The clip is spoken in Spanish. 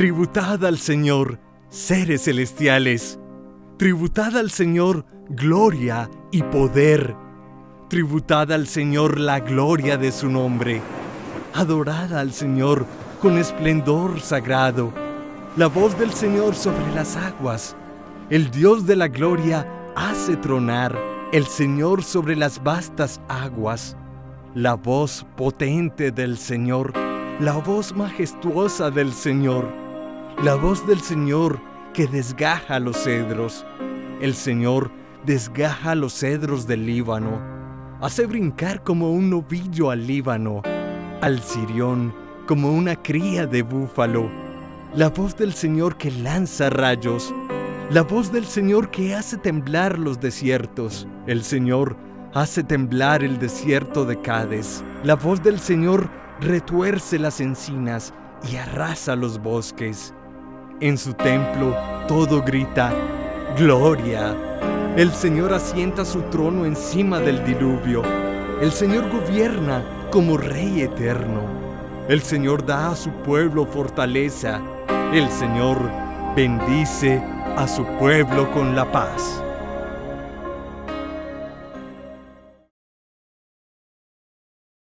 Tributad al Señor, seres celestiales. Tributad al Señor gloria y poder. Tributad al Señor la gloria de su nombre. Adorad al Señor con esplendor sagrado. La voz del Señor sobre las aguas. El Dios de la gloria hace tronar. El Señor sobre las vastas aguas. La voz potente del Señor. La voz majestuosa del Señor. La voz del Señor que desgaja los cedros. El Señor desgaja los cedros del Líbano. Hace brincar como un novillo al Líbano, al Sirión como una cría de búfalo. La voz del Señor que lanza rayos. La voz del Señor que hace temblar los desiertos. El Señor hace temblar el desierto de Cades. La voz del Señor retuerce las encinas y arrasa los bosques. En su templo todo grita, ¡Gloria! El Señor asienta su trono encima del diluvio. El Señor gobierna como Rey eterno. El Señor da a su pueblo fortaleza. El Señor bendice a su pueblo con la paz.